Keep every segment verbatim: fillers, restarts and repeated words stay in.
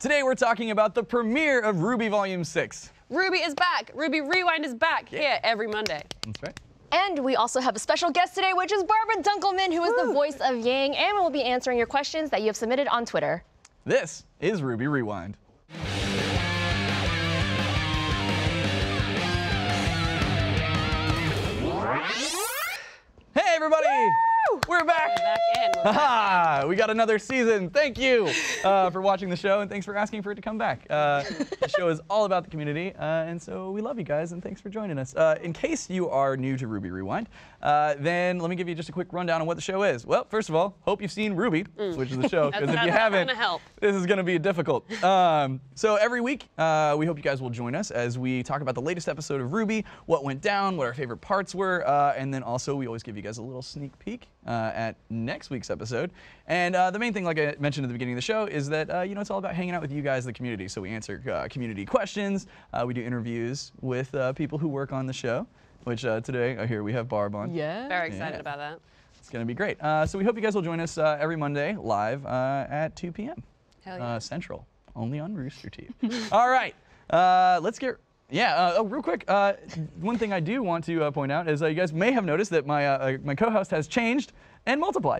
Today we're talking about the premiere of RWBY Volume six. RWBY is back. RWBY Rewind is back yeah. here every Monday. That's right. And we also have a special guest today, which is Barbara Dunkelman, who is Woo. the voice of Yang, and will be answering your questions that you have submitted on Twitter. This is RWBY Rewind. Hey everybody! Woo! We're back! We're back in. We're back in. We got another season. Thank you uh, for watching the show, and thanks for asking for it to come back. Uh, the show is all about the community, uh, and so we love you guys, and thanks for joining us. Uh, in case you are new to RWBY Rewind, uh, then let me give you just a quick rundown on what the show is. Well, first of all, hope you've seen RWBY, mm. which is the show, because if you haven't, help. this is going to be difficult. Um, so every week, uh, we hope you guys will join us as we talk about the latest episode of RWBY, what went down, what our favorite parts were, uh, and then also we always give you guys a little sneak peek uh, at next week's episode. And uh, the main thing, like I mentioned at the beginning of the show, is that uh, you know it's all about hanging out with you guys, the community. So we answer uh, community questions. Uh, we do interviews with uh, people who work on the show, which uh, today uh, here we have Barb on. Yeah. Very excited yeah. about that. It's going to be great. Uh, so we hope you guys will join us uh, every Monday live uh, at two P M Hell yeah. Uh, Central, only on Rooster Teeth. All right, uh, let's get. Yeah, uh, oh, real quick, uh, one thing I do want to uh, point out is uh, you guys may have noticed that my, uh, my co-host has changed and multiplied.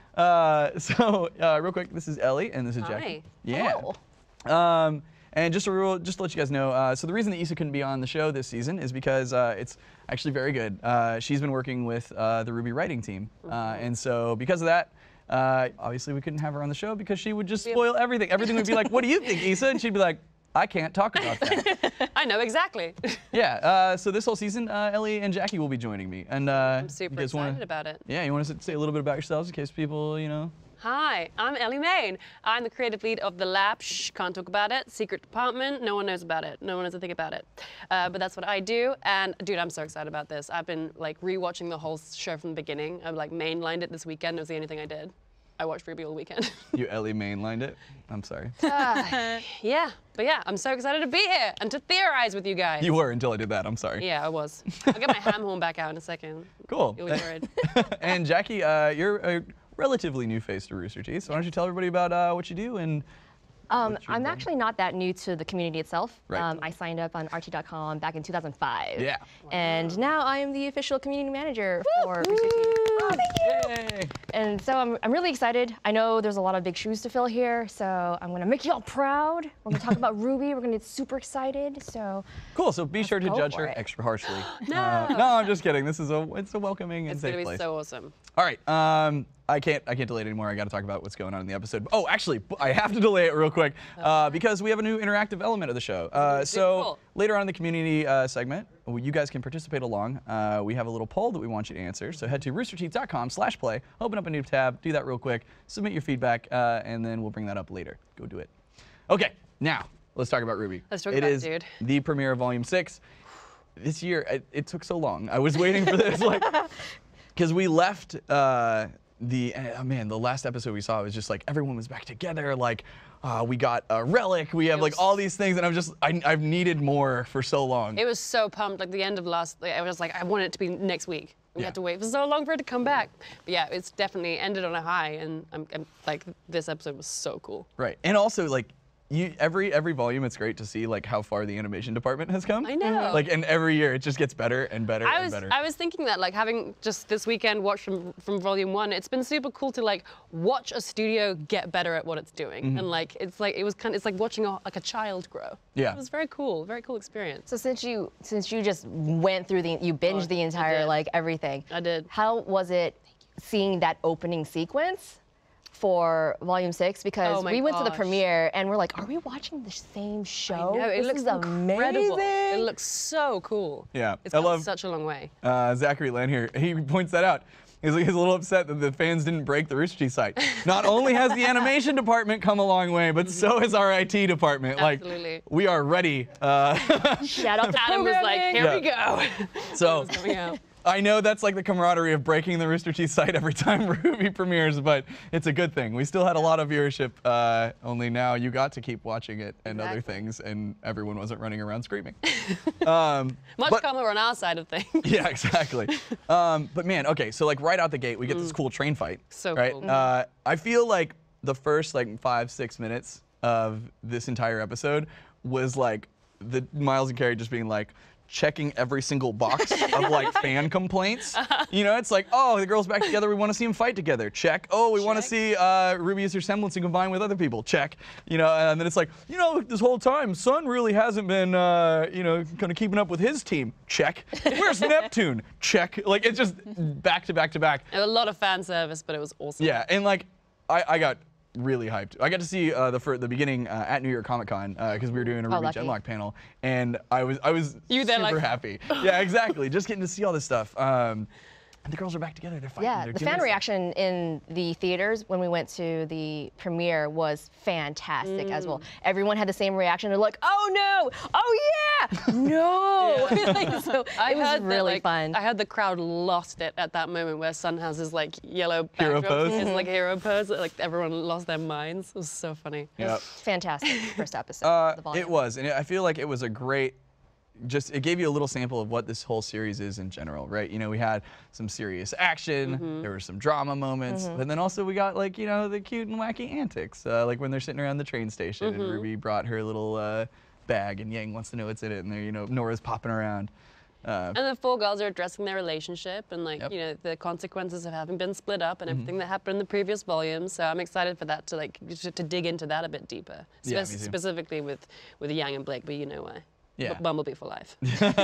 Uh, so, uh, real quick, this is Ellie and this is Jackie. Hi. Yeah. Hello. Um, and just to, real, just to let you guys know, uh, so the reason that Issa couldn't be on the show this season is because uh, it's actually very good. Uh, she's been working with uh, the RWBY writing team, uh, and so because of that, uh, obviously we couldn't have her on the show because she would just spoil everything. Everything would be like, "What do you think, Issa?" And she'd be like, I can't talk about that. I know exactly. Yeah, uh, so this whole season, uh, Ellie and Jackie will be joining me. And uh, I'm super you guys excited wanna, about it. Yeah, you want to say a little bit about yourselves in case people, you know? Hi, I'm Ellie Main. I'm the creative lead of The Lab. Shh, can't talk about it. Secret department. No one knows about it. No one knows a thing about it. Uh, but that's what I do. And dude, I'm so excited about this. I've been like rewatching the whole show from the beginning. I've like mainlined it this weekend. It was the only thing I did. I watched RWBY all weekend. You Ellie mainlined it? I'm sorry. Uh, yeah, but yeah, I'm so excited to be here and to theorize with you guys. You were until I did that, I'm sorry. Yeah, I was. I'll get my ham horn back out in a second. Cool. You'll be worried. And Jackie, uh, you're a relatively new face to Rooster Teeth, so why don't you tell everybody about uh, what you do and Um, I'm actually not that new to the community itself. Right. Um, I signed up on Archie dot com back in two thousand five. Yeah. And now I am the official community manager for Rooster Teeth. Oh, thank you. Yay. And so I'm, I'm really excited. I know there's a lot of big shoes to fill here, so I'm going to make you all proud. We're going to talk about RWBY. We're going to get super excited. So Cool, so be sure to go judge for her it. extra harshly. No. Uh, no, I'm just kidding. This is a, it's a welcoming and It's safe gonna be place. so awesome. All right, um, I can't I can't delay it anymore. I got to talk about what's going on in the episode. Oh, actually, I have to delay it real quick uh, because we have a new interactive element of the show. Uh, so cool. later on in the community uh, segment, you guys can participate along. Uh, we have a little poll that we want you to answer. So head to rooster teeth dot com slash play, open up a new tab, do that real quick, submit your feedback, uh, and then we'll bring that up later. Go do it. Okay, now let's talk about RWBY. Let's talk it about it, is dude. the premiere of Volume six. This year, it, it took so long. I was waiting for this, like, because we left. Uh, The oh man, the last episode we saw was just like everyone was back together. Like uh, we got a relic, we have It like was- all these things, and I'm just I, I've needed more for so long. It was so pumped. Like the end of last, like, I was like, I want it to be next week. We Yeah. had to wait for so long for it to come back. But yeah, it's definitely ended on a high, and I'm, I'm like, this episode was so cool. Right, and also like you every every volume, it's great to see like how far the animation department has come. I know. Like, and every year it just gets better and better I and was better. I was thinking that like having just this weekend watched from from volume one, it's been super cool to like watch a studio get better at what it's doing, Mm-hmm. and like it's like it was kind of it's like watching a, like a child grow. Yeah. It was very cool, very cool experience. So since you since you just went through the you binged Oh, the I entire did. like everything. I did. How was it seeing that opening sequence for Volume Six? Because Oh my we went to the gosh. premiere and we're like, are we watching the same show? I know, it this looks is incredible. amazing. It looks so cool. Yeah, It's I come love- such a long way. Uh, Zachary Land here, he points that out. He's, he's a little upset that the fans didn't break the Rooster Teeth site. Not only has the animation department come a long way, but so has our I T department. Absolutely. Like, we are ready. Uh, Shout out to Adam was like, programming. here we go. so It's coming out. I know that's like the camaraderie of breaking the Rooster Teeth site every time RWBY premieres, but it's a good thing. We still had a lot of viewership, uh, only now you got to keep watching it and other Exactly. things, and everyone wasn't running around screaming. um, Much but- calmer on our side of things. Yeah, exactly. um, but man, okay, so like right out the gate, we get this cool train fight. So right? cool. Uh, I feel like the first like five, six minutes of this entire episode was like the Miles and Carrie just being like checking every single box of like fan complaints. You know, it's like, oh, the girls back together. We want to see them fight together. Check. Oh, we want to Check. see uh, Ruby use her semblance and combine with other people. Check. You know, and then it's like, you know, this whole time, Sun really hasn't been, uh, you know, kind of keeping up with his team. Check. Where's Neptune? Check. Like it's just back to back to back. A lot of fan service, but it was awesome. Yeah, and like I, I got really hyped. I got to see uh, the fir- the beginning uh, at New York Comic Con because we were doing a Oh, Ruby lucky. Genlock panel, and I was I was You there super like- happy. Yeah, exactly. Just getting to see all this stuff. Um, and the girls are back together. They're fighting. Yeah, They're the doing fan this- reaction in the theaters when we went to the premiere was fantastic as well. Everyone had the same reaction. They're like, "Oh no! Oh yeah! No!" Like, so I it was heard that, really like, fun. I heard the crowd lost it at that moment where Sun has his like yellow Hero backdrop, pose. his like hero pose. Like everyone lost their minds. It was so funny. Yeah. Fantastic first episode. Uh, of the volume. it was, and I feel like it was a great. Just it gave you a little sample of what this whole series is in general, right? You know, we had some serious action, Mm-hmm. there were some drama moments, Mm-hmm. but then also we got like you know the cute and wacky antics, uh, like when they're sitting around the train station Mm-hmm. and Ruby brought her little uh, bag and Yang wants to know what's in it, and there you know Nora's popping around. Uh, And the four girls are addressing their relationship and like Yep. you know the consequences of having been split up and everything that happened in the previous volume. So I'm excited for that to like to, to dig into that a bit deeper, Yeah, Spe- me too. specifically with with Yang and Blake. But you know why? Yeah. B- Bumblebee for life.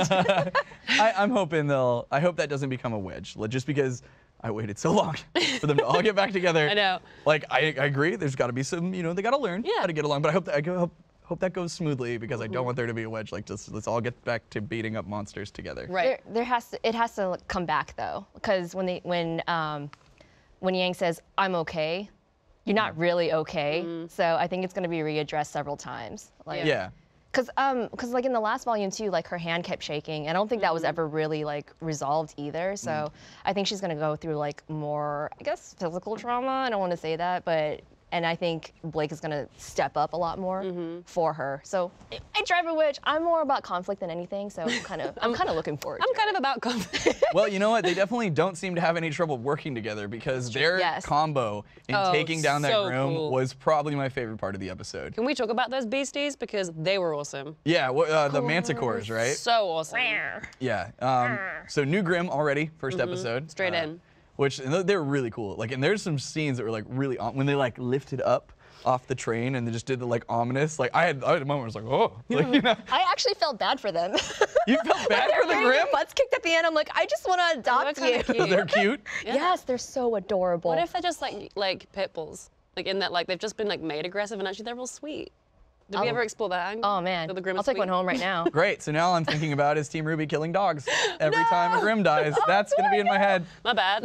I, I'm hoping they'll. I hope that doesn't become a wedge, like, just because I waited so long for them to all get back together. I know. Like I, I agree. There's got to be some. You know, they got to learn Yeah. how to get along. But I hope that I go, hope, hope that goes smoothly because I Mm-hmm. don't want there to be a wedge. Like just let's all get back to beating up monsters together. Right. There, there has to, it has to come back though, because when they, when, um, when Yang says, "I'm okay," you're not really okay. So I think it's going to be readdressed several times. Like, Yeah. Cause, um, cause like in the last volume too, like her hand kept shaking. I don't think that was ever really like resolved either. So I think she's gonna go through like more, I guess, physical trauma. I don't want to say that, but and I think Blake is gonna step up a lot more for her. So I, I drive a witch. I'm more about conflict than anything. So I'm kind of, I'm kind of looking forward. I'm to kind it. of about conflict. Well, you know what? They definitely don't seem to have any trouble working together because their Yes. combo in Oh, taking down that so Grim cool. was probably my favorite part of the episode. Can we talk about those beasties because they were awesome? Yeah, wh- uh, the Manticores, right? So awesome. Yeah. Um, so new Grim already, first episode. Mm-hmm. Straight uh, in. Which and they were really cool. Like, and there's some scenes that were like really on, when they like lifted up off the train and they just did the like ominous. Like I had, I had a moment where I was like, oh, like you know, I actually felt bad for them. you felt bad for the Getting Grim. their butts kicked at the end. I'm like, I just want to adopt kinda you. cute. They're cute. Yes, they're so adorable. What if they're just like like pit bulls? Like in that like they've just been like made aggressive and actually they're real sweet. Did we Oh. ever explore that angle? Oh man, That the Grim I'll is take one sweet? home right now. Great. So now I'm thinking about is Team Ruby killing dogs every time a Grim dies. That's gonna be in my head. My bad.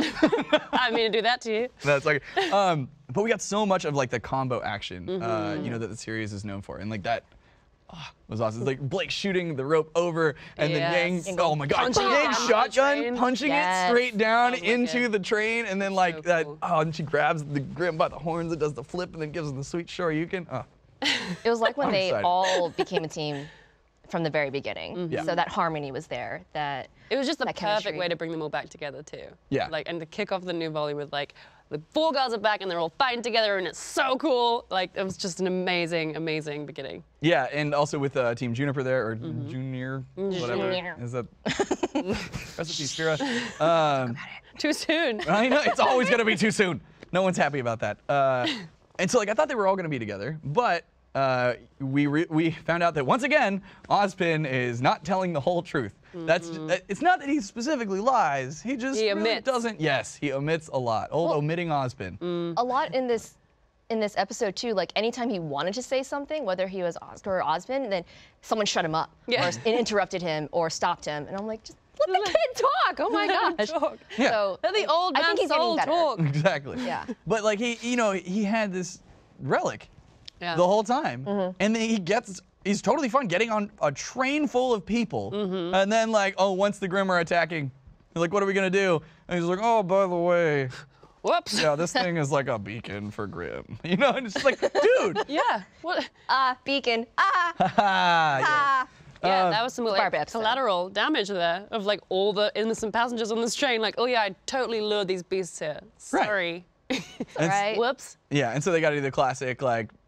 I didn't mean to do that to you. That's like, um, but we got so much of like the combo action, uh, Mm-hmm. you know, that the series is known for, and like that ah, was awesome. It's like Blake shooting the rope over, and Yes. then Yang, And oh my God, punching it Yang down the shotgun train. punching Yes. it straight down That was into wicked. the train, and then like So that, cool. oh, and she grabs the Grim by the horns and does the flip, and then gives him the sweet Shoryuken. Oh. It was like when I'm they excited. all became a team from the very beginning. Yeah. So that harmony was there. That It was just the That perfect chemistry. way to bring them all back together too. Yeah. Like and to kick off the new volume with like the four girls are back and they're all fighting together and it's so cool. Like it was just an amazing, amazing beginning. Yeah, and also with uh, Team Juniper there, or Mm-hmm. Junior, whatever. Junior. Is that recipe Spira? Um, Too soon. I know it's always gonna be too soon. No one's happy about that. Uh, and so like I thought they were all gonna be together, but uh, we re- we found out that once again Ozpin is not telling the whole truth. That's uh, it's not that he specifically lies. He just He really omits. doesn't. Yes, he omits a lot. Old Well- omitting Ozpin. Mm. a lot in this in this episode too. Like anytime he wanted to say something, whether he was Oscar or Osmond, then someone shut him up Yeah. or s- interrupted him or stopped him, and I'm like, just let the kid talk. Oh my gosh. Talk. Yeah. So They're the old I man think he's getting soul better. talk. Exactly. Yeah. But like he, you know, he had this relic Yeah. the whole time, Mm-hmm. and then he gets. He's totally fine getting on a train full of people, Mm-hmm. and then like, oh, once the Grim are attacking, they're like, what are we gonna do? And he's like, oh, by the way, Whoops. yeah, this thing is like a beacon for Grim. You know, and it's just like, dude. Yeah. What? Ah, beacon. Ah, yeah. ah. Yeah, Uh, that was some like Barbie episode. collateral damage there of like all the innocent passengers on this train. Like, oh yeah, I totally lured these beasts here. Right. Sorry. And s- Right. Whoops. Yeah, and so they got to do the classic like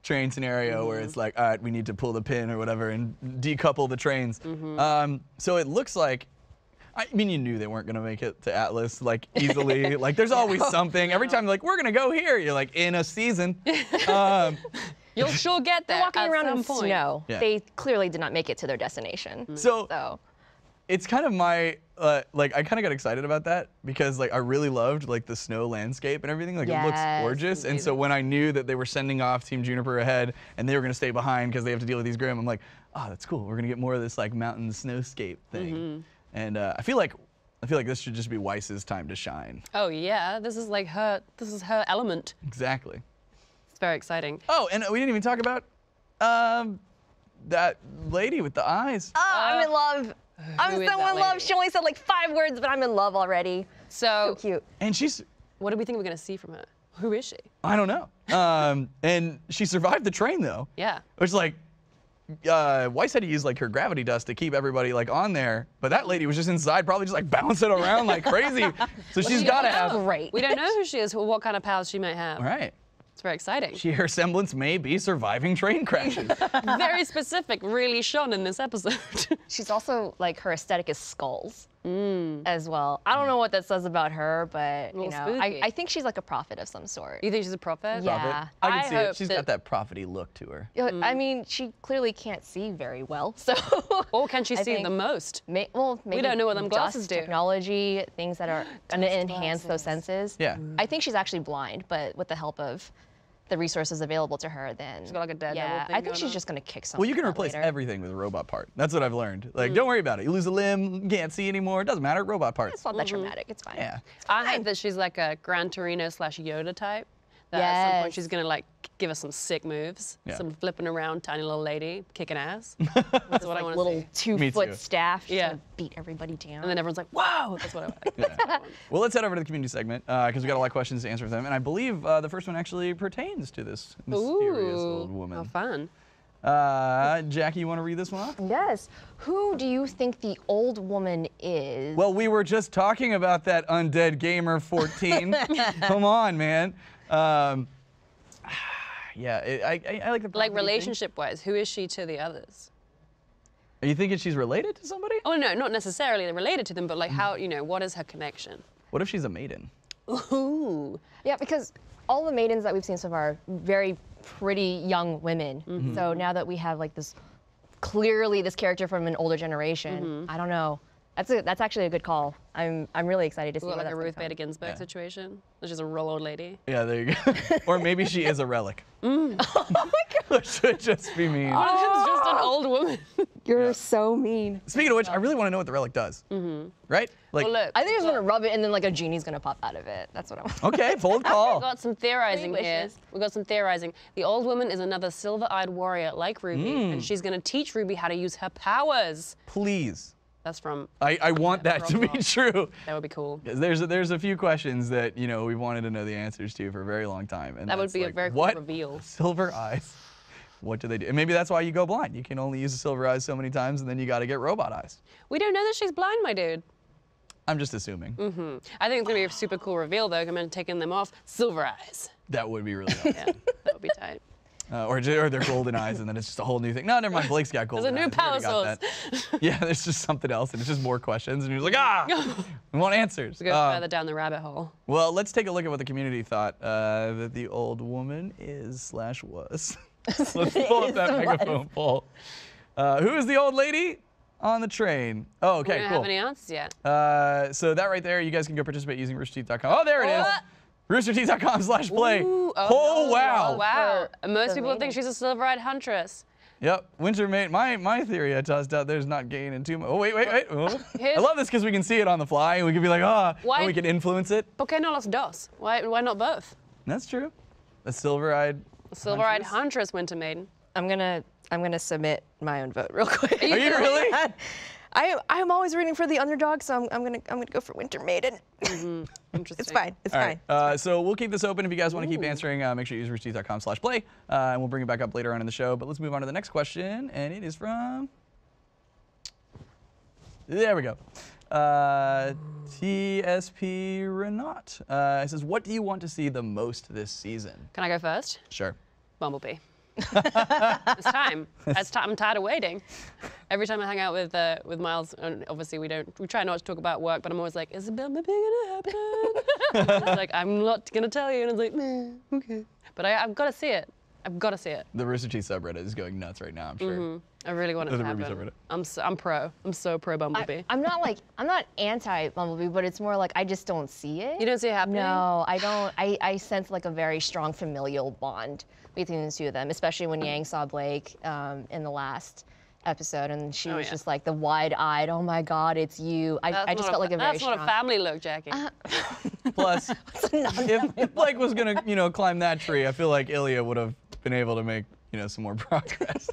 train scenario where it's like, all right, we need to pull the pin or whatever and decouple the trains. Um, so it looks like, I mean, you knew they weren't going to make it to Atlas like easily. Like, there's always something. Every time you're like, we're going to go here, you're like, in a season. Um, You'll sure get there. They're walking at around some in point. snow. Yeah. They clearly did not make it to their destination. so So it's kind of my, uh, like, I kind of got excited about that because, like, I really loved, like, the snow landscape and everything. Like, it looks Yes, gorgeous. And so when I knew that they were sending off Team Juniper ahead and they were going to stay behind because they have to deal with these Grimm, I'm like, oh, that's cool. We're going to get more of this, like, mountain snowscape thing. And uh, I feel like I feel like this should just be Weiss's time to shine. Oh yeah, this is like her. This is her element. Exactly. It's very exciting. Oh, and we didn't even talk about um, that lady with the eyes. oh, I'm in love. I'm who so is in that love. lady? She only said like five words, but I'm in love already. So, So cute. And she's, what do we think we're gonna see from her? Who is she? I don't know. Um, and she survived the train though. Yeah. Which like, uh, Weiss had to use like her gravity dust to keep everybody like on there, but that lady was just inside, probably just like bouncing around like crazy. So she's we got to don't have. know. Great. We don't know who she is, or what kind of powers she might have. All right. It's very exciting. She, her semblance may be surviving train crashes. Very specific, really shone in this episode. She's also like her aesthetic is skulls as well. I don't know what that says about her, but you little know, I, spooky. I think she's like a prophet of some sort. You think she's a prophet? Yeah. Prophet. I can I see it. hope She's that- got that prophety look to her. Yeah, I mean, she clearly can't see very well, so. Or can she I see think- the most? May, well, maybe don't know what them dust glasses do. technology, things that are going to enhance those glasses. senses. Yeah. I think she's actually blind, but with the help of the resources available to her, then She's got like a Daredevil yeah, thing I think going she's on. just going to kick some. Well, you can butt replace later. everything with a robot part. That's what I've learned. Like, don't worry about it. You lose a limb, you can't see anymore. It doesn't matter. Robot parts. It's not that traumatic. It's fine. Yeah. I hope that she's like a Gran Torino slash Yoda type. That at some point Yes. she's gonna like give us some sick moves, Yeah. some flipping around, tiny little lady kicking ass. That's what I Like want to little see. two Me foot too. staff. She's Yeah. gonna beat everybody down. And then everyone's like, "Whoa!" That's what I want. Yeah. Well, let's head over to the community segment because we got a lot of questions to answer for them, and I believe uh, the first one actually pertains to this mysterious old Ooh, woman. how fun! Uh, Jackie, you want to read this one off? yes. Who do you think the old woman is? Well, we were just talking about that undead gamer fourteen. Come on, man. Um, yeah, it, I, I, I like the Like property thing. relationship-wise, who is she to the others? Are you thinking she's related to somebody? Oh no, not necessarily related to them, but like how you know what is her connection? What if she's a maiden? Ooh, Yeah, because all the maidens that we've seen so far are very pretty young women. Mm-hmm. So now that we have like this, clearly this character from an older generation, Mm-hmm. I don't know. That's a, that's actually a good call. I'm I'm really excited to see what, where like a that's gonna Ruth come. Bader Ginsburg Yeah. situation. She's just a real old lady. Yeah, there you go. Or maybe she is a relic. Mm. Oh my god. Which should just be mean. It's just an old woman. You're so mean. Speaking of which, I really want to know what the relic does. Mm-hmm. Right? Like, Well, look, I think I'm just gonna rub it and then like a genie's gonna pop out of it. That's what I want. okay, bold We've call. got some theorizing Three here. wishes. We've got some theorizing. The old woman is another silver-eyed warrior like Ruby, Mm. and she's going to teach Ruby how to use her powers. Please. That's from, I, I want that to be Roblox. true. that would be cool. 'Cause There's a, there's a few questions that you know we wanted to know the answers to for a very long time, and That would that's be a like, very cool what? reveal. Silver eyes. What do they do? And maybe that's why you go blind. You can only use the silver eyes so many times, and then you got to get robot eyes. We don't know that she's blind, my dude. I'm just assuming. Hmm. I think it's going to be a super cool reveal, though. I'm taking them off. Silver eyes. That would be really awesome. Yeah, that would be tight. Uh, or, ju- or they're golden eyes, and then it's just a whole new thing. No, never mind. Blake's got golden a new eyes. We already power got that. Yeah, there's just something else, and it's just more questions, and you're just like, ah, we want answers. Go Uh, further down the rabbit hole. well, let's take a look at what the community thought uh, that the old woman is slash was. Let's pull up that Is, megaphone poll. Uh, who is the old lady on the train? Oh, We okay, don't cool. have any answers yet. Uh, so that right there, you guys can go participate using rooster teeth dot com. Oh, there it is. What? rooster teeth dot com slash play. Ooh, Oh, no. wow. Oh, wow. For Most the people think maiden. she's a silver-eyed huntress. Yep, winter mate. My my theory I tossed out there's not gaining too much. Oh wait wait wait. Oh. I Here's- love this because we can see it on the fly and we can be like ah, Why- and we can influence it. ¿Por qué no los dos? Why, why not both? That's true. A silver-eyed. A silver-eyed Huntress? huntress, Winter Maiden. I'm gonna I'm gonna submit my own vote real quick. Are you really? I I'm always rooting for the underdog, so I'm, I'm gonna I'm gonna go for Winter Maiden. Interesting. It's fine. It's All fine. right. Uh, so we'll keep this open if you guys want to keep answering. Uh, make sure you use rooster teeth dot com slash play, uh, and we'll bring it back up later on in the show. But let's move on to the next question, and it is from. There we go. Uh, T S P Renat. Uh, it says, "What do you want to see the most this season?" Can I go first? Sure. Bumblebee. It's time. It's time. I'm tired of waiting. Every time I hang out with uh, with Miles, and obviously we don't, we try not to talk about work, but I'm always like, is Isabel maybe gonna happen? It's like, I'm not gonna tell you, and it's like, nah, okay. But I, I've got to see it. I've got to see it. The Rooster Teeth subreddit is going nuts right now, I'm sure. Mm-hmm. I really want it The to Ruby happen. subreddit. I'm so, I'm pro. I'm so pro Bumblebee. I, I'm not like I'm not anti Bumblebee, but it's more like I just don't see it. You don't see it happening? No, I don't. I, I sense like a very strong familial bond between the two of them, especially when Yang saw Blake um, in the last episode, and she Oh, was yeah. just like the wide-eyed, oh my God, it's you. I, That's I just not felt like a very That's strong. not a family look, Jackie. Plus, if, if Blake was gonna, you know, climb that tree, I feel like Ilya would have been able to make, you know, some more progress.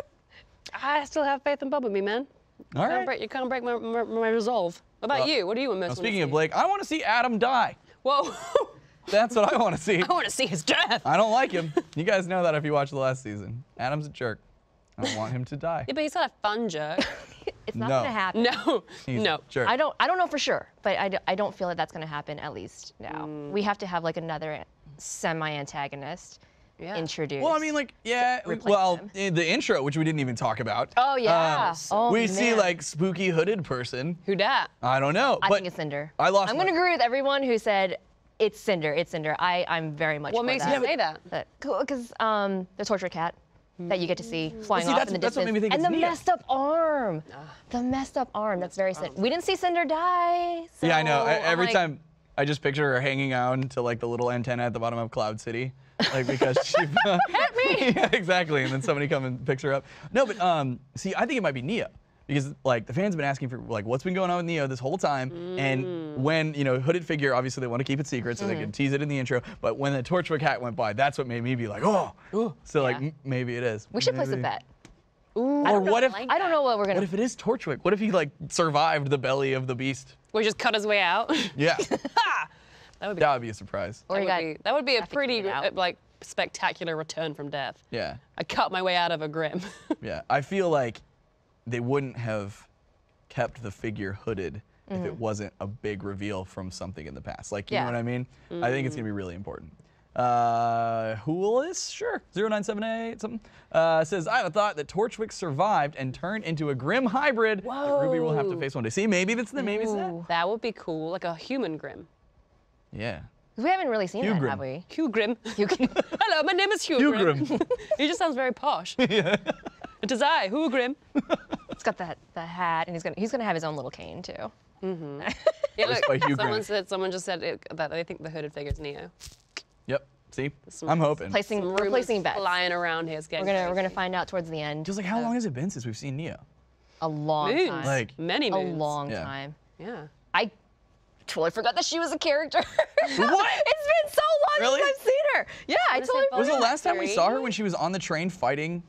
I still have faith in Bumblebee, man. All You can't right. break, you can't break my, my, my resolve. What about Well, you? What do you most Now, want speaking to of see? Blake, I want to see Adam die. Whoa. That's what I want to see. I want to see his death. I don't like him. You guys know that if you watched the last season. Adam's a jerk. I don't want him to die. Yeah, but he's not a fun jerk. It's not No. gonna happen. No. He's no. a jerk. I don't. I don't know for sure, but I, d- I don't feel that that's gonna happen at least now. Mm. We have to have like another semi-antagonist Yeah. introduced. Well, I mean, like, yeah. replace Well, him. in the intro, which we didn't even talk about. Oh yeah. uh, oh, we see man. like spooky hooded person. Who dat? I don't know. I but think it's Cinder. I lost I'm my- gonna agree with everyone who said it's Cinder. It's Cinder. I I'm very much. What for makes that. you say that? That because um the torture cat that you get to see flying see, off that's- in the that's what distance, made me think and it's the Neo. messed up arm, the messed up arm. That's very Cinder. We didn't see Cinder die. So Yeah, I know. I, I'm every like, time I just picture her hanging on to like the little antenna at the bottom of Cloud City, like because she. Help me! Yeah, exactly. And then somebody come and picks her up. No, but um, see, I think it might be Neo. Because like the fans have been asking for like what's been going on with Neo this whole time, and when you know hooded figure, obviously they want to keep it secret so they can tease it in the intro. But when the Torchwick hat went by, that's what made me be like, oh, so like Yeah. m- maybe it is. We should place a Maybe. bet. Ooh, Or what if? I don't know what we're gonna. What if it is Torchwick? What if he like survived the belly of the beast? We just cut his way out. Yeah, That would be. that would be a surprise. Or That you would got be, that would be a have to pretty clean it out. uh, like spectacular return from death. Yeah, I cut my way out of a grim. yeah. I feel like they wouldn't have kept the figure hooded if it wasn't a big reveal from something in the past. Like, you Yeah. know what I mean? I think it's gonna be really important. Uh, who will this? Sure. zero nine seven eight something. Uh, says, I have a thought that Torchwick survived and turned into a grim hybrid that Ruby will have to Whoa. face one day. See, maybe that's the maybe it's that. Ooh. That would be cool, like a human grim. Yeah. We haven't really seen Hugh that, Grim. have we? Hugh Grim. You can. Hello, my name is Hugh, Hugh Grim. Grim. He just sounds very posh. yeah. It is I, Hugh Grim. He's got that the hat, and he's gonna he's gonna have his own little cane too. Yeah, look, by Hugh someone Grant. said someone just said it, that they think the hooded figure's Neo. Yep. See? Some- I'm hoping. Placing Some we're rumors placing bets. flying around here. It's We're getting gonna we're crazy. gonna find out towards the end. Just like how long has it been since we've seen Neo? A long Moons. time. Like- many a moons. long Yeah. time. Yeah. I totally forgot that she was a character. What? It's been so long Really? since I've seen her. Yeah, I Wanna say totally both? Was the forgot. last time we Three? saw her when she was on the train fighting?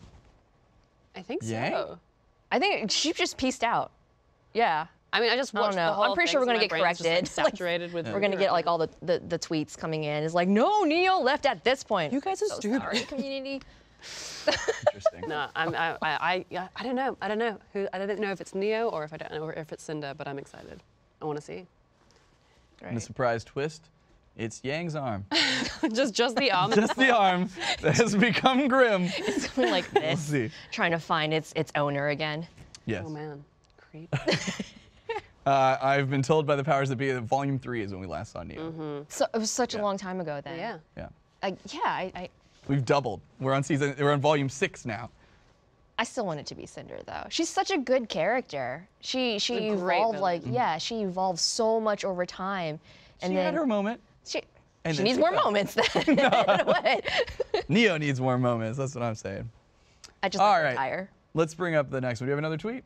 I think Yang? so. I think she just pieced out. Yeah. I mean, I just I don't watched know. the whole I'm pretty thing, sure we're so gonna my get brain's just, like, corrected. Like, saturated with. We're gonna get like all the, the, the tweets coming in. It's like, no, Neo left at this point. You guys are so stupid. sorry, community. Interesting. No, I'm, I, I, I, yeah, I don't know. I don't know who. I don't know if it's Neo or if I don't know or if it's Cinder, but I'm excited. I want to see. And the surprise twist, it's Yang's arm. just, just the arm. Just the arm that has become grim. It's going like this, see. trying to find its its owner again. Yes. Oh man, creep. Uh, I've been told by the powers that be that Volume Three is when we last saw Neo. So it was such Yeah. a long time ago then. yeah. Yeah. Like, yeah, I, I We've doubled. We're on season. We're on Volume Six now. I still want it to be Cinder though. She's such a good character. She she A great evolved villain. like yeah, she evolved so much over time. And She then had her moment. she, and she then needs she more fell. moments then. What? Neo needs more moments. That's what I'm saying. I just All like right. retire. Let's bring up the next one. Do you have another tweet?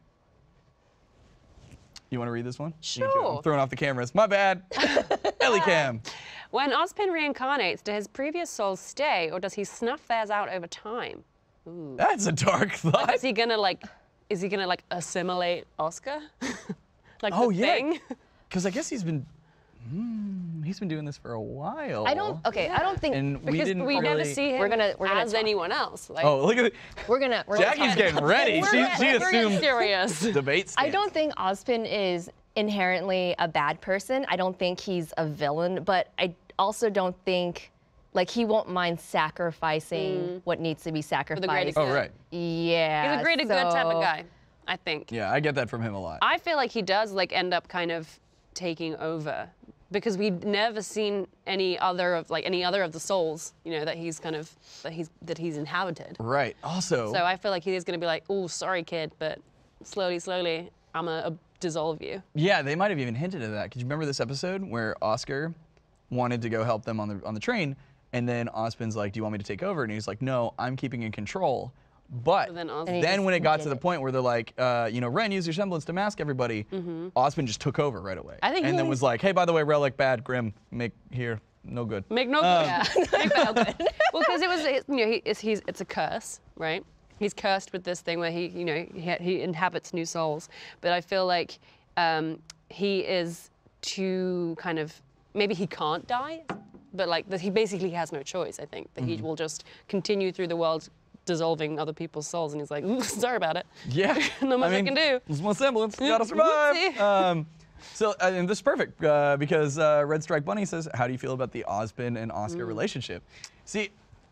You want to read this one? Me too. Sure. I'm throwing off the cameras. My bad. Ellie Cam. When Ozpin reincarnates, do his previous souls stay, or does he snuff theirs out over time? That's a dark thought. Is he gonna like? Is he gonna like assimilate Oscar? like Oh, the yeah. thing? Because I guess he's been, hmm, he's been doing this for a while. I don't okay, I don't think And we Because didn't we really. never see him We're gonna- we're gonna as talk. anyone else. Like, Oh, look at it. we're gonna we're Jackie's gonna talk- getting ready. we're She, getting- she we're getting assumed serious. debate I stance. don't think Ozpin is inherently a bad person. I don't think he's a villain, but I also don't think like he won't mind sacrificing what needs to be sacrificed. greatest Oh, good. right. Yeah. He's a great, a good type of so- guy, I think. Yeah, I get that from him a lot. I feel like he does like end up kind of taking over because we've never seen any other of like any other of the souls, you know, that he's kind of that he's that he's inhabited. Right. Also, So I feel like he is going to be like, "Oh, sorry, kid, but slowly, slowly, I'm gonna uh, dissolve you." yeah, they might have even hinted at that. Because you remember this episode where Oscar wanted to go help them on the on the train, and then Osmond's like, "Do you want me to take over?" And he's like, "No, I'm keeping in control." But So then then, Os- And he just when it got did to the it. point where they're like, uh, you know, Ren, use your semblance to mask everybody, Osmond just took over right away. I think and he then was- was like, "Hey, by the way, Relic bad, Grim, make here no good." Make no Um, good. Make no good. Well, because it was, it- you know, he, it's, he's, it's a curse, right? He's cursed with this thing where he, you know, he, he inhabits new souls. But I feel like um, he is too kind of, maybe he can't die, but like that he basically has no choice. I think that he will just continue through the world dissolving other people's souls, and he's like, "Ooh, sorry about it." Yeah. Not much I mean, can do. There's one semblance. Yeah, Gotta survive. whoopsie. Um, so, uh, and this is perfect uh, because uh, Red Strike Bunny says, "How do you feel about the Osmond and Oscar relationship?" See,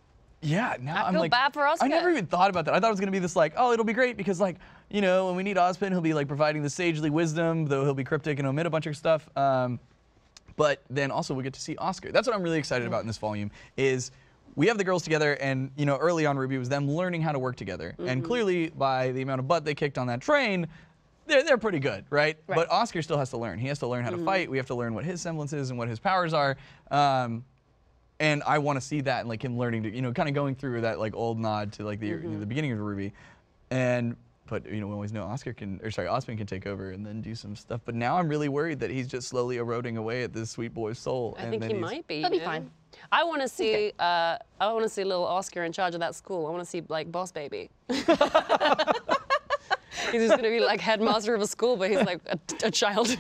yeah, now I I'm feel like, bad for Oscar. I never even thought about that. I thought it was gonna be this like, oh, it'll be great because like, you know, when we need Osmond, he'll be like providing the sagely wisdom, though he'll be cryptic and omit a bunch of stuff. Um, but then also we get to see Oscar. That's what I'm really excited about in this volume is we have the girls together, and you know, early on Ruby was them learning how to work together, and clearly by the amount of butt they kicked on that train, they're they're pretty good, right? Right. But Oscar still has to learn. He has to learn how to fight. We have to learn what his semblance is and what his powers are. Um, and I want to see that, and like him learning to, you know, kind of going through that like old nod to like the you know, the beginning of Ruby, and. But you know, we always know Oscar can, or sorry, Osmond can take over and then do some stuff. But now I'm really worried that he's just slowly eroding away at this sweet boy's soul. I and think then he he's- might be. He'll be you know? fine. I want to see. Uh, I want to see little Oscar in charge of that school. I want to see like Boss Baby. He's just gonna be like headmaster of a school, but he's like a, a child.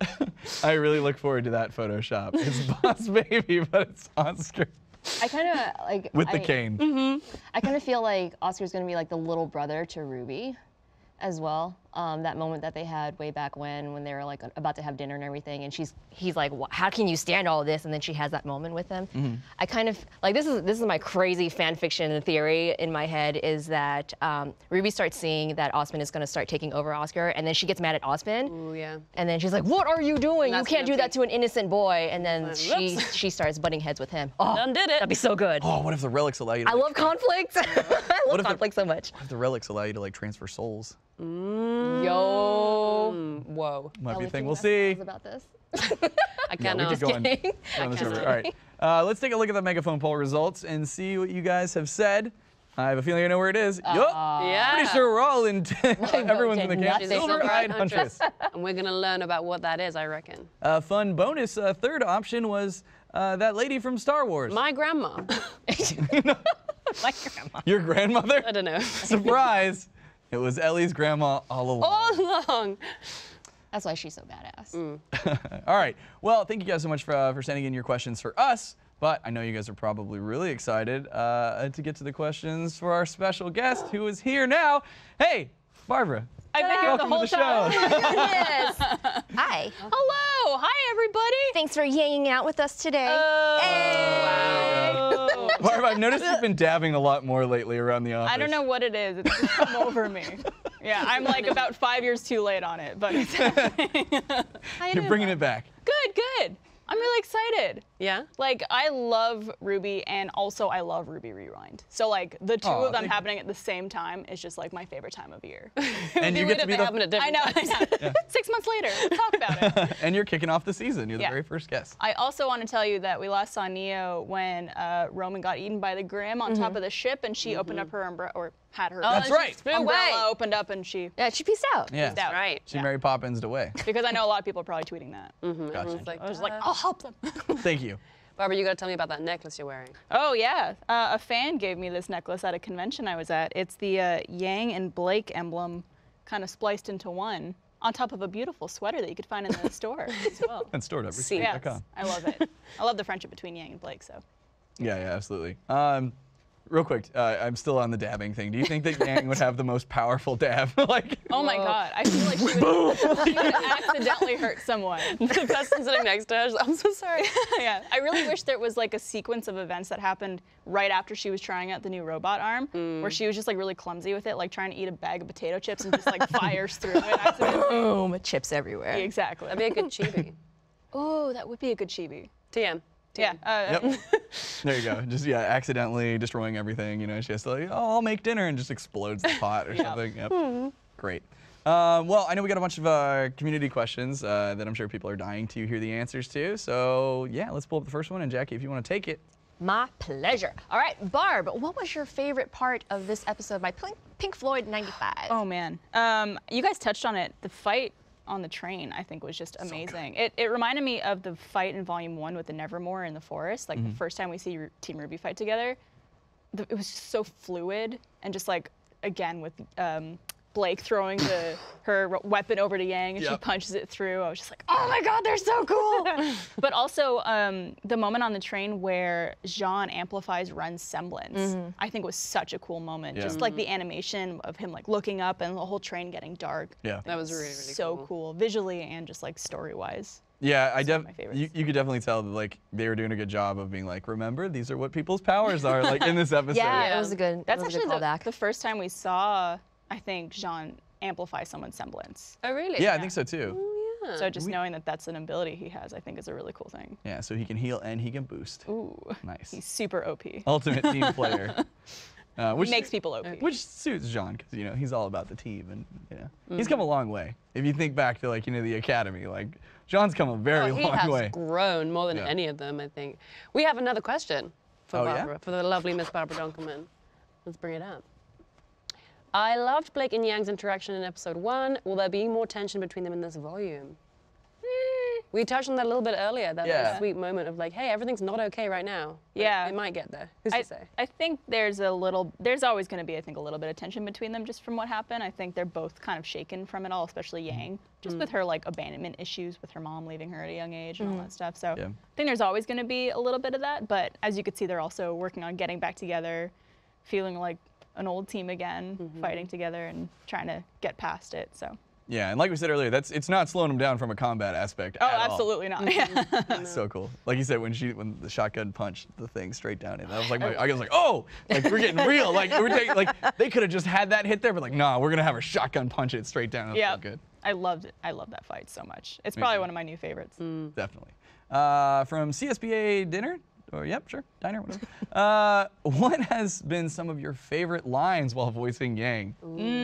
I really look forward to that Photoshop. It's Boss Baby, but it's Oscar I kind of like with the I, cane. I kind of feel like Oscar's gonna be like the little brother to Ruby, as well. Um, that moment that they had way back when, when they were like about to have dinner and everything, and she's, he's like, "Wha- "How can you stand all of this?" And then she has that moment with him. Mm-hmm. I kind of like this is this is my crazy fan fiction theory in my head is that um, Ruby starts seeing that Osmond is gonna start taking over Oscar, and then she gets mad at Osmond. Oh yeah. And then she's like, "What are you doing? You That's can't gonna do that be- to an innocent boy." And then Like, she whoops. she starts butting heads with him. Oh, Done did it. that'd be so good. Oh, what if the relics allow you to I like, love conflict. I What love if the- conflict so much. what if the relics allow you to like transfer souls? Yo. Mm, whoa. Might be a Ellie, thing. can we'll you see. ask about this? I Yeah, we cannot. could go on, kidding. go on this cannot. over. All right, uh, let's take a look at the megaphone poll results and see what you guys have said. I have a feeling I know where it is. Yup. Yeah. Pretty sure we're all in. Everyone's in the camp. She's She's a Silver Silver-eyed huntress. and we're gonna learn about what that is, I reckon. Uh, fun bonus. Uh, third option was uh, that lady from Star Wars. My grandma. My grandma. Your grandmother? I don't know. Surprise! It was Ellie's grandma all along. All along. That's why she's so badass. Mm. All right. Well, thank you guys so much for, uh, for sending in your questions for us. But I know you guys are probably really excited uh, to get to the questions for our special guest who is here now. Hey, Barbara. I've been here the Welcome to whole the time. show. Goodness. Hi. Hello, hi everybody. Thanks for hanging out with us today. Oh. Barbara, I've noticed you've been dabbing a lot more lately around the office. I don't know what it is. It's just come over me. Yeah, I'm like about five years too late on it, but it's happening. How you You're doing, bringing Bob? it back. Good, good. I'm really excited. Yeah? Like, I love Ruby, and also I love Ruby Rewind. So, like, the two Aw, of them thank you. happening at the same time is just, like, my favorite time of year. And you Weird get to if be they the happen at I different know. times. Six months later, we'll talk about it. and you're kicking off the season. You're the Yeah. very first guest. I also want to tell you that we last saw Neo when uh, Roman got eaten by the Grim on top of the ship, and she opened up her umbrella, or had her That's she right. flew umbrella away. opened up, and she, Yeah, she peaced out. Yeah. out. Right. She Yeah. Mary Poppins away. because I know a lot of people are probably tweeting that. Gotcha. Everyone's like, I was like, "Uh." I'll help them. Thank you. Barbara, you gotta tell me about that necklace you're wearing. Oh yeah, uh, a fan gave me this necklace at a convention I was at. It's the uh, Yang and Blake emblem, kind of spliced into one, on top of a beautiful sweater that you could find in the store as well. And stored up. See. Yes, I love it. I love the friendship between Yang and Blake. So Yeah, yeah, absolutely. Um, real quick, uh, I'm still on the dabbing thing. Do you think that Yang would have the most powerful dab? like, Oh my god, I feel like she would, she would accidentally hurt someone. The person sitting next to her, she's like, I'm so sorry. Yeah, I really wish there was like a sequence of events that happened right after she was trying out the new robot arm, where she was just like really clumsy with it, like trying to eat a bag of potato chips and just like fires through it accidentally. Boom, chips everywhere. Exactly. That'd be a good chibi. Oh, that would be a good chibi. T M. Yeah. Uh, Yep. There you go. Just yeah, accidentally destroying everything. You know, she has to like, oh, I'll make dinner, and just explodes the pot or Yep. something. Yep. Great. Um, well, I know we got a bunch of uh, community questions uh, that I'm sure people are dying to hear the answers to. So yeah, let's pull up the first one, and Jackie, if you want to take it. My pleasure. All right, Barb, what was your favorite part of this episode by Pink, Pink Floyd ninety-five? Oh man, um, you guys touched on it. The fight on the train, I think, was just amazing. It, it reminded me of the fight in Volume One with the Nevermore in the forest. Like Mm-hmm. the first time we see Ru- Team Ruby fight together, the, it was just so fluid and just like again with um, Blake throwing the her r- weapon over to Yang and she Yep. punches it through. I was just like, oh my god, they're so cool. But also um, the moment on the train where Jean amplifies Run's semblance, I think was such a cool moment. Yeah. Just like the animation of him like looking up and the whole train getting dark. Yeah. That was really, really so cool. cool. visually and just like story-wise. Yeah, I Some of def- my favorites. you, you could definitely tell that like they were doing a good job of being like, remember, these are what people's powers are, like in this episode. Yeah, Yeah. it was a good, That's it was a actually good the, callback. the first time we saw, I think, Jean amplify someone's semblance. Oh, really? Yeah, I think so too. Oh, yeah. So just knowing that that's an ability he has, I think is a really cool thing. Yeah, so he can heal and he can boost. Ooh, Nice. he's super O P. Ultimate team player. Uh, which Makes people O P. Which suits Jean, because you know he's all about the team, and you know Mm-hmm. he's come a long way. If you think back to like you know the academy, like Jean's come a very Oh, he long has way. grown more than Yeah. any of them, I think. We have another question for Oh, yeah? Barbara, for the lovely Miss Barbara Dunkelman. Let's bring it up. I loved Blake and Yang's interaction in episode one. Will there be more tension between them in this volume? Eh, We touched on that a little bit earlier, that Yeah. little sweet moment of like, hey, everything's not okay right now. But Yeah. It might get there. Who's I, to say? I think there's a little, there's always going to be, I think, a little bit of tension between them just from what happened. I think they're both kind of shaken from it all, especially Yang, just with her like abandonment issues with her mom leaving her at a young age and all that stuff. So Yeah. I think there's always going to be a little bit of that. But as you could see, they're also working on getting back together, feeling like an old team again, fighting together and trying to get past it. So. Yeah, and like we said earlier, that's it's not slowing him down from a combat aspect. Oh, at all. absolutely not. Yeah. That's so cool. Like you said, when she when the shotgun punched the thing straight down in, that was like my, I was like, oh, like we're getting real. Like we're taking like they could have just had that hit there, but like nah, we're gonna have her shotgun punch it straight down. That's Yeah. so good. I loved it. I love that fight so much. It's Me probably too. one of my new favorites. Definitely. Uh, from C S B A dinner, or yep, sure, diner, whatever. uh, what has been some of your favorite lines while voicing Yang?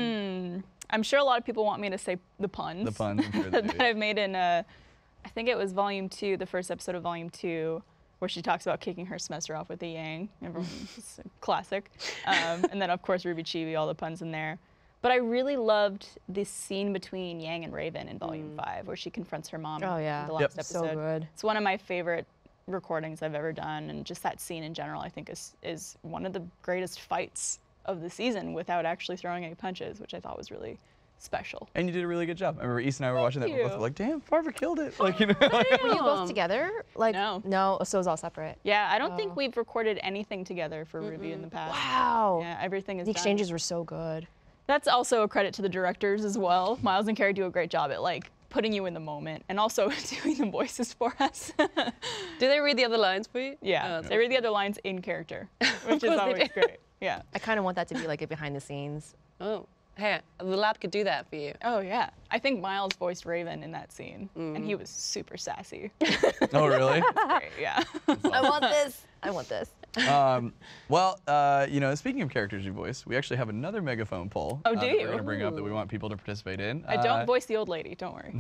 Mm, I'm sure a lot of people want me to say the puns. The puns, I'm sure they that do. I've made in, uh, I think it was volume two, the first episode of volume two, where she talks about kicking her semester off with the Yang. Everyone, it's a classic. Um, and then of course Ruby Chibi, all the puns in there. But I really loved this scene between Yang and Raven in volume five, where she confronts her mom. Oh, yeah. In the last Yep. episode. So good. It's one of my favorite recordings I've ever done, and just that scene in general, I think is is one of the greatest fights of the season without actually throwing any punches, which I thought was really special. And you did a really good job. I remember East and I were watching that. Thank We both you. were like, damn, Barbara killed it. Like you know. like- Were you both Um, together? Like No. no, so it was all separate. Yeah, I don't think we've recorded anything together for Ruby in the past. Wow. Yeah, everything is The done. exchanges were so good. That's also a credit to the directors as well. Miles and Carrie do a great job at like putting you in the moment and also doing the voices for us. Do they read the other lines for you? Yeah, Oh, that's they read the other lines in character, which is course they always do. great. Yeah. I kind of want that to be like a behind the scenes. Oh, hey, the lab could do that for you. Oh yeah, I think Miles voiced Raven in that scene, and he was super sassy. oh really? Great, yeah. I want this. I want this. um, well, uh, you know, speaking of characters you voice, we actually have another megaphone poll. Oh, uh, do that you? We're going to bring up that we want people to participate in. I Uh, don't voice the old lady. Don't worry.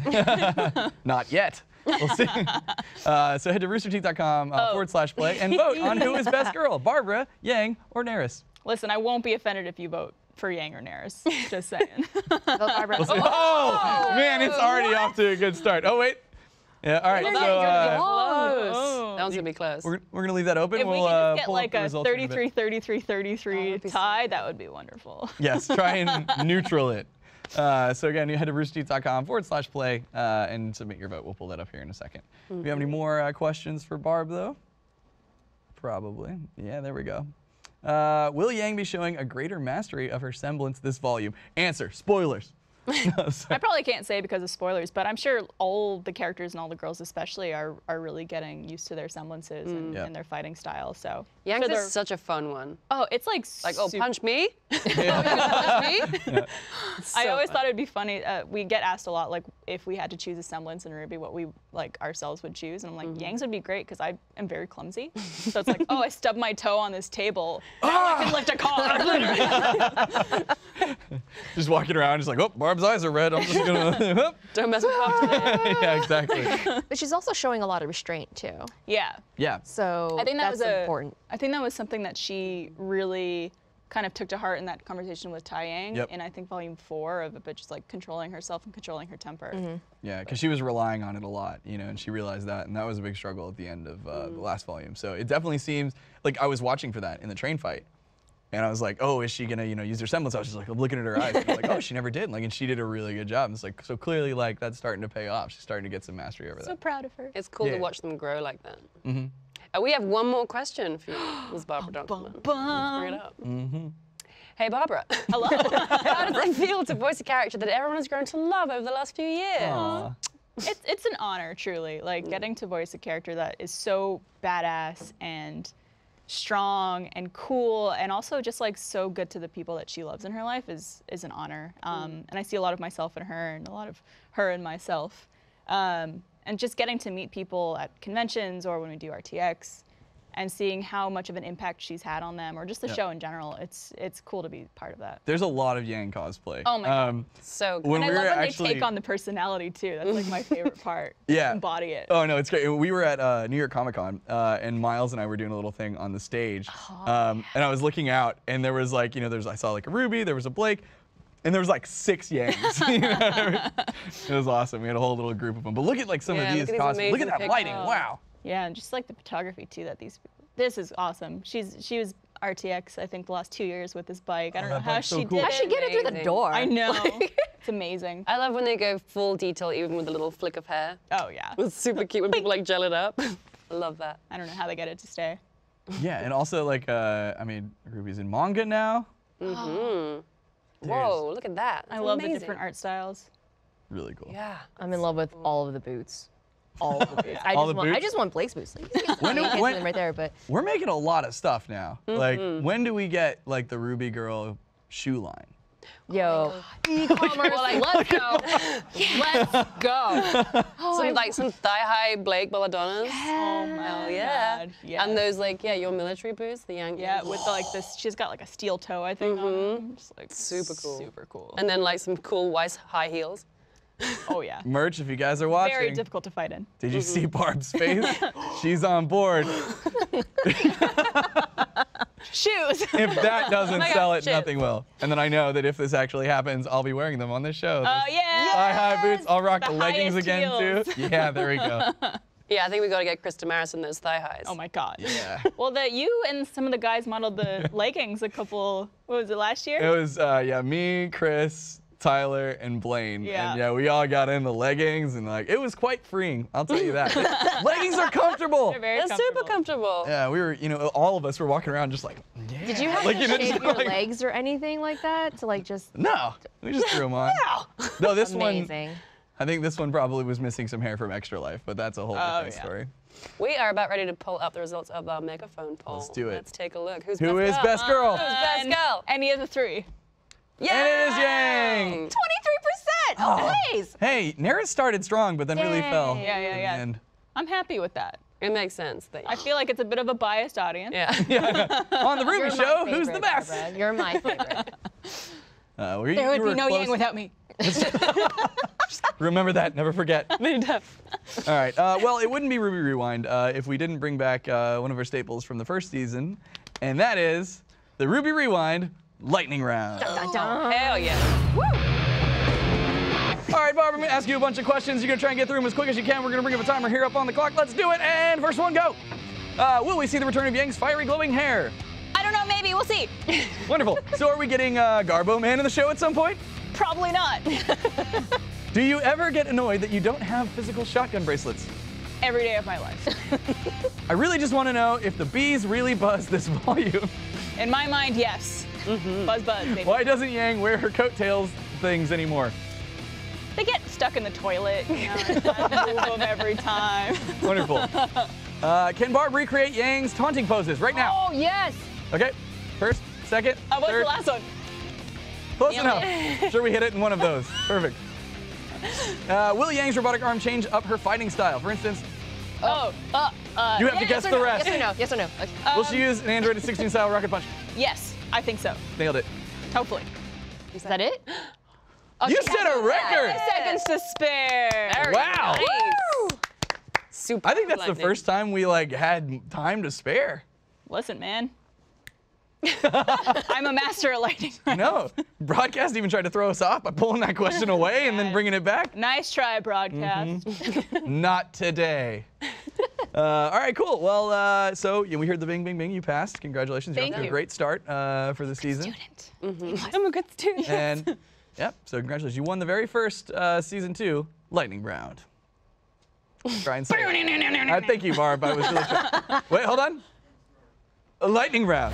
Not yet. We'll see. uh, so head to rooster teeth dot com uh, Oh. forward slash play and vote on who is best girl, Barbara, Yang, or Neris. Listen, I won't be offended if you vote for Yang or Naris. Just saying. Vote Barbara. We'll see. Oh, man, it's already off to a good start. Oh, wait. Yeah, all right. Well, so that was gonna be uh, close. Oh. That one's gonna be close. we're, we're going to leave that open. If we we'll could uh, just get pull like up the a results in a bit. thirty-three, thirty-three, thirty-three Oh, that'd be so tie, that would be wonderful. Yes, try and neutral it. Uh, so again, you head to rooster teeth dot com forward slash play uh, and submit your vote. We'll pull that up here in a second. Do you have any more uh, questions for Barb, though? Probably. Yeah, there we go. Uh, will Yang be showing a greater mastery of her semblance this volume? Answer, spoilers. No, sorry. I probably can't say because of spoilers, but I'm sure all the characters and all the girls especially are, are really getting used to their semblances and, Yep. and their fighting style. So Yang's sure is they're- such a fun one. oh, it's like Like, oh, super- punch me? Oh, you're gonna punch me? I So always fun. thought it'd be funny. Uh, we get asked a lot, like if we had to choose a semblance in Ruby, what we like ourselves would choose, and I'm like, Mm-hmm. Yang's would be great because I am very clumsy. So it's like, oh, I stubbed my toe on this table. Now I can lift a car. Just walking around, just like, oh, Barb's eyes are red. I'm just gonna. Don't mess with Bob today. Yeah, exactly. But she's also showing a lot of restraint too. yeah. Yeah. So I think that that's was a, important. I think that was something that she really kind of took to heart in that conversation with Tai Yang, Yep. in I think volume four of it, but just like controlling herself and controlling her temper. Yeah, because she was relying on it a lot, you know, and she realized that, and that was a big struggle at the end of uh, the last volume. So it definitely seems like I was watching for that in the train fight, and I was like, oh, is she gonna, you know, use her semblance? I was just like, I'm looking at her eyes, and I'm like, oh, she never did, like, and she did a really good job. It's like, so clearly, like, that's starting to pay off. She's starting to get some mastery over So that. proud of her. It's cool Yeah. to watch them grow like that. Mm-hmm. Uh, we have one more question for you, Miz Barbara Donkman. Let's bring it up. Mm-hmm. Hey, Barbara. Hello. How does it feel to voice a character that everyone has grown to love over the last few years? Aw. it's it's an honor, truly. Like getting to voice a character that is so badass and strong and cool, and also just like so good to the people that she loves in her life is is an honor. Um, and I see a lot of myself in her, and a lot of her in myself. Um, and just getting to meet people at conventions or when we do R T X, and seeing how much of an impact she's had on them, or just the Yeah. show in general, it's it's cool to be part of that. There's a lot of Yang cosplay. Oh my God. Um, So good. when And I we love were when actually, they take on the personality too. That's like my favorite part. Yeah. Embody it. Oh no, it's great. We were at uh, New York Comic Con, uh, and Miles and I were doing a little thing on the stage, um, and I was looking out, and there was like, you know, there's I saw like a Ruby, there was a Blake, and there was like six Yangs. You know what I mean? It was awesome. We had a whole little group of them. But look at like some Yeah, of these look at these costumes. Look at amazing that lighting. pictures. Wow. Yeah, and just like the photography too that these people. This is awesome. She's she was R T X I think the last two years with this bike. I don't Oh, know that how bike's so she cool. did How'd she it. get it through the Amazing. door? I know. It's amazing. I love when they go full detail, even with a little flick of hair. Oh yeah. It's super cute when people like gel it up. I love that. I don't know how they get it to stay. Yeah, and also like, uh, I mean, Ruby's in manga now. Whoa, look at that. I That's love amazing. the different art styles. Really cool. Yeah. I'm in love with all of the boots. All of the boots. I All just the want I boots? just want Blake's boots. Like, When do- you can't when- see them right there, but We're making a lot of stuff now. Mm-hmm. Like, when do we get like the Ruby Girl shoe line? yo, e-commerce, let's go. Let's go. Some like some thigh-high Blake Belladonnas. Oh my Hell yeah. God. Yeah. And those like, yeah, your military boots, the Yankees. yeah, with the, like this, she's got like a steel toe, I think. On them. Just like Super cool. Super cool. And then like some cool Weiss high heels. oh yeah. Merch, if you guys are watching. Very difficult to fight in. Did you Mm-hmm. see Barb's face? She's on board. Shoes. If that doesn't my sell God, it, shit. nothing will. And then I know that if this actually happens, I'll be wearing them on this show. Oh Those yeah. Thigh-high boots. I'll rock the, The leggings highest again heels. too. Yeah, there we go. Yeah, I think we got to get Chris Damaris in those thigh highs. Oh my God. Yeah. Well, the you and some of the guys modeled the leggings a couple. What was it last year? It was uh, yeah, me, Chris, Tyler, and Blaine. Yeah. And yeah, we all got in the leggings, and like it was quite freeing. I'll tell you that. leggings are comfortable. They're very They're super comfortable. Yeah, we were, you know, all of us were walking around just like, yeah. Did you have like, to know, shave just your like- legs or anything like that to like just No, we just threw them on. No, this one. amazing? I think this one probably was missing some hair from Extra Life, but that's a whole Oh, different yeah. story. We are about ready to pull up the results of our megaphone poll. Let's do it. Let's take a look. Who's Who best is girl? best girl? Who's best girl? Any of the three. Yeah. And it is Yang. twenty-three percent. Oh, please. Hey, Nara started strong, but then really Yay. fell. Yeah, yeah, in the yeah. end. I'm happy with that. It makes sense. That, I feel like it's a bit of a biased audience. yeah. On the Ruby You're my Show, who's the favorite, best? Barbara. You're my favorite. Uh, were you- There you would were be no close. Yang without me. Remember that. Never forget. All Made up. right. Uh, well, it wouldn't be Ruby Rewind uh, if we didn't bring back uh, one of our staples from the first season, and that is the Ruby Rewind Lightning Round. Dun, dun. Hell yeah. All right, Barb, I'm going to ask you a bunch of questions. You're going to try and get through them as quick as you can. We're going to bring up a timer here up on the clock. Let's do it. And first one, go. Uh, will we see the return of Yang's fiery glowing hair? I don't know, maybe. We'll see. Wonderful. So are we getting uh, Garbo Man in the show at some point? Probably not. Do you ever get annoyed that you don't have physical shotgun bracelets? Every day of my life. I really just want to know if the bees really buzz this volume. In my mind, yes. Mm-hmm. Buzz buzz, baby. Why doesn't Yang wear her coattails things anymore? They get stuck in the toilet, you know, and I move them every time. Wonderful. Uh, can Barb recreate Yang's taunting poses right now? Oh yes. Okay. First, second, Uh, what's third. the last one? Close Nailed enough. Sure we hit it in one of those. Perfect. Uh, will Yang's robotic arm change up her fighting style? For instance, Oh, uh, uh, you have to Yes guess or the no? rest. Yes or no? Yes or no? Okay. Will she use an Android sixteen style rocket punch? yes, I think so. Nailed it. Hopefully. Is that it? Oh, You she set has a it. record. Seconds to spare. Very Wow. nice. Super. I think that's the lightning. first time we like had time to spare. Listen, man. I'm a master at lightning. No, broadcast even tried to throw us off by pulling that question away and then bringing it back. Nice try, broadcast. Not today. Uh, all right, cool. Well, uh, so yeah, we heard the bing, bing, bing. You passed. Congratulations. You're Thank off to a you. great start uh, for the season. I'm a good student. And yep, so congratulations. You won the very first uh, season two lightning round. Try and say it. Uh, thank you, Barb. I was really trying. Wait, hold on. A lightning round.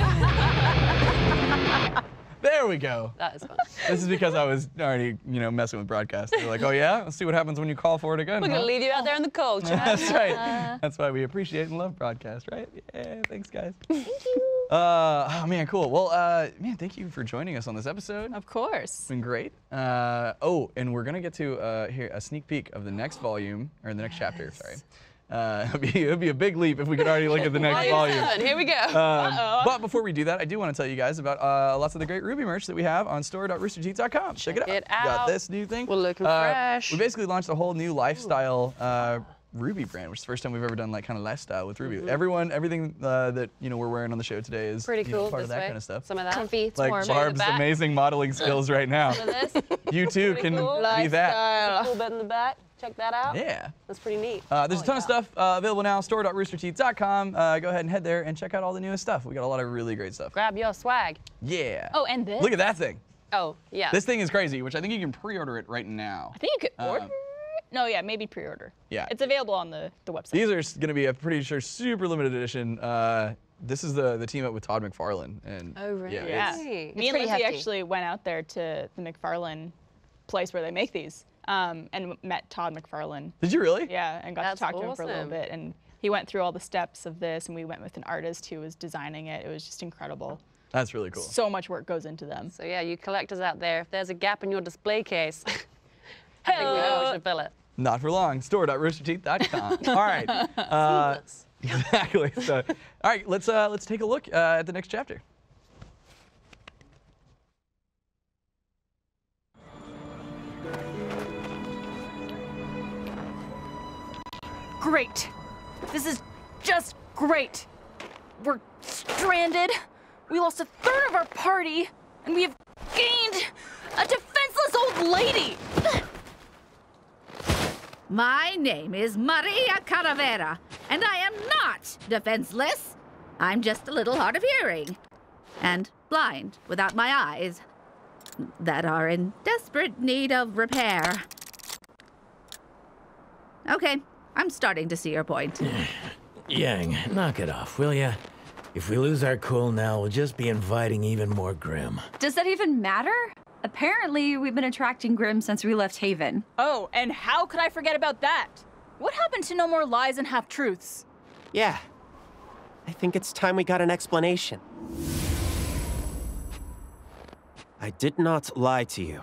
There we go. That is fun. This is because I was already, you know, messing with broadcast. They're like, oh yeah, let's see what happens when you call for it again. We're huh? gonna leave you out there in the cold, Chad. That's right. That's why we appreciate and love broadcast, right? Yeah, thanks, guys. Thank you. Uh, oh man, cool. Well, uh, man, thank you for joining us on this episode. Of course. It's been great. Uh, oh, and we're gonna get to uh, here a sneak peek of the next volume or the next chapter. Sorry. Uh, it'd, be, it'd be a big leap if we could already look at the next volume. Here we go. Um, but before we do that, I do want to tell you guys about uh, lots of the great Ruby merch that we have on store dot rooster teeth dot com. Check, Check it out. it Got out. this new thing. We're looking Uh, fresh. We basically launched a whole new lifestyle uh, Ruby brand, which is the first time we've ever done like kind of lifestyle with Ruby. Everyone, everything uh, that you know we're wearing on the show today is Pretty you know, cool. part this of that way. kind of stuff. Some of that. Comfy. It's Like warm. Barb's back. amazing modeling skills right now. Some of this. You too Pretty can cool. be that. Lifestyle. Cool bit in the back. Check that out. Yeah. That's pretty neat. Uh, there's I a ton like of that. stuff uh, available now, store dot rooster teeth dot com. Uh, go ahead and head there and check out all the newest stuff. We got a lot of really great stuff. Grab your swag. Yeah. Oh, and this. Look at that thing. Oh, yeah. This thing is crazy, which I think you can pre-order it right now. I think you could Uh, order. No, yeah, maybe pre-order. Yeah. It's available on the, the website. These are going to be a pretty sure super limited edition. Uh, this is the the team up with Todd McFarlane. And Oh, really? Yeah. Yeah. it's- It's Me and pretty Lindsay hefty. actually went out there to the McFarlane place where they make these um, and met Todd McFarlane. Did you really? Yeah, and got That's to talk to him for a little awesome. bit. And he went through all the steps of this, and we went with an artist who was designing it. It was just incredible. That's really cool. So much work goes into them. So yeah, you collectors out there, if there's a gap in your display case, I think we know we should fill it. Not for long. store dot rooster teeth dot com. All right. Uh, Seamless. exactly. So, all right. Let's uh, let's take a look uh, at the next chapter. Great. This is just great. We're stranded. We lost a third of our party, and we have gained a defenseless old lady. My name is Maria Caravera, and I am not defenseless. I'm just a little hard of hearing and blind without my eyes that are in desperate need of repair. Okay, I'm starting to see your point. Yang, knock it off, will ya? If we lose our cool now, we'll just be inviting even more Grim. Does that even matter? Apparently, we've been attracting Grim since we left Haven. Oh, and how could I forget about that? What happened to No More Lies and Half-Truths? Yeah. I think it's time we got an explanation. I did not lie to you.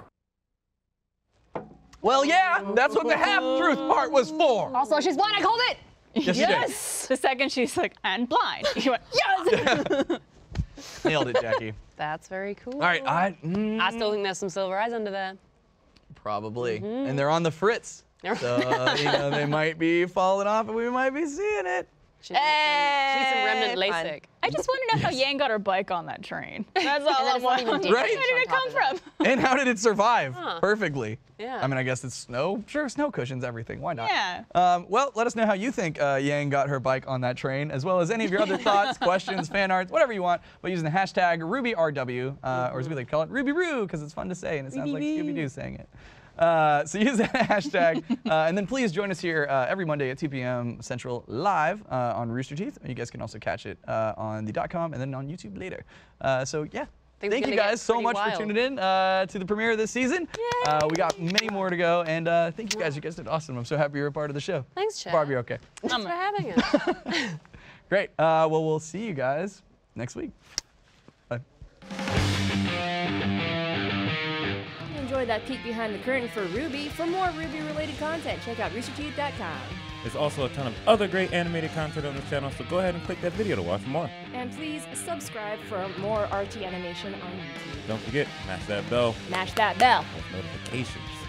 Well, yeah. That's what the half-truth part was for. Also, she's blind. I called it. Yes, you did. The second she's like, and blind. You went, yes! Nailed it, Jackie. That's very cool. All right. I mm, I still think there's some silver eyes under there. probably, Mm-hmm. and they're on the fritz. So you know they might be falling off, and we might be seeing it. She needs some, she needs some remnant Hey, fun. LASIK. I just want to know how Yang got her bike on that train. That's all And then I it's not want. even Where damaged Right? did it on top come of that. from? And how did it survive Huh. perfectly? Yeah. I mean, I guess it's snow. Sure, snow cushions everything. Why not? Yeah. Um, well, let us know how you think uh, Yang got her bike on that train, as well as any of your other thoughts, questions, fan arts, whatever you want, by using the hashtag RubyRW, uh, or as we like to call it, RubyRoo, because it's fun to say and it sounds like Scooby-Doo saying it. Uh, so use that hashtag. Uh, and then please join us here uh, every Monday at two p m Central live uh, on Rooster Teeth. You guys can also catch it uh, on the .com and then on YouTube later. Uh, so yeah. Things Thank are you gonna guys get so pretty much wild. for tuning in uh, to the premiere of this season. Uh, we got many more to go, and uh, thank you guys. You guys did awesome. I'm so happy you're a part of the show. Thanks, Chad. Barbie, okay. Thanks for having us. Great. Uh, well, we'll see you guys next week. Bye. You enjoyed that peek behind the curtain for RWBY. For more RWBY-related content, check out rooster teeth dot com. There's also a ton of other great animated content on the channel, so go ahead and click that video to watch more. And please subscribe for more R T animation on YouTube. Don't forget, smash that bell Mash that bell. with notifications.